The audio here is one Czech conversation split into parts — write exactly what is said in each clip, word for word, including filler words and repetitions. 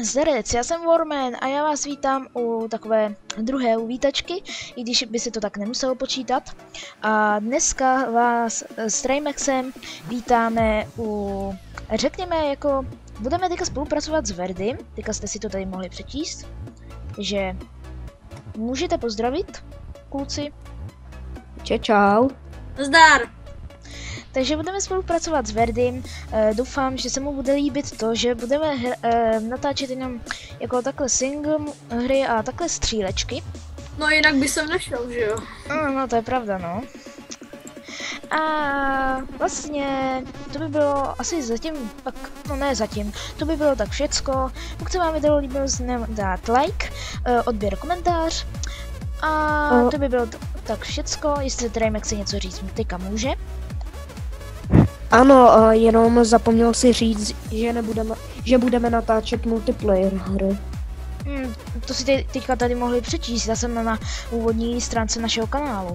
Zdarec, já jsem Warman a já vás vítám u takové druhé uvítačky, i když by se to tak nemuselo počítat. A dneska vás s Trimaxem vítáme u, řekněme, jako, budeme teďka spolupracovat s Verdym, teďka jste si to tady mohli přečíst, že můžete pozdravit, kluci. Čau, čau. Zdar. Takže budeme spolupracovat s Verdym, e, doufám, že se mu bude líbit to, že budeme hr, e, natáčet jenom jako takhle single hry a takhle střílečky. No jinak by jsem nešel, že jo? No, no to je pravda, no. A vlastně to by bylo asi zatím, tak, no ne zatím, to by bylo tak všecko. Pokud se vám video líbilo, dát like, e, odběr, komentář. A to by bylo tak všecko, jestli Trimax si něco říct teďka může. Ano, jenom zapomněl si říct, že nebudeme, že budeme natáčet multiplayer hry. Hmm, to si te teďka tady mohli přečíst, já jsem na, na úvodní stránce našeho kanálu.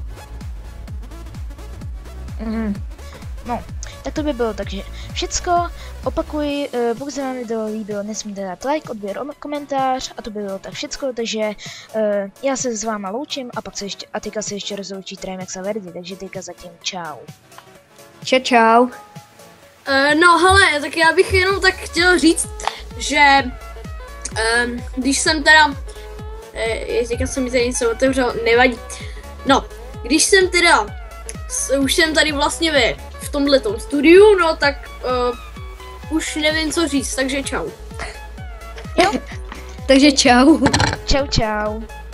Hmm. No, tak to by bylo takže všecko. Opakuji, pokud se vám video líbilo, nesmíte dát like, odběr, komentář a to by bylo tak všecko, takže uh, já se s váma loučím a pak se ještě, a teďka se ještě rozloučí Trimax a Verdy, takže teďka zatím čau. Čau, čau. Uh, no hele, tak já bych jenom tak chtěl říct, že um, když jsem teda, uh, teďka jsem mi tady něco otevřel, nevadí. No, když jsem teda, s, už jsem tady vlastně ve, v tomhletom studiu, no tak uh, už nevím co říct, takže čau. Jo? Takže čau. Čau, čau.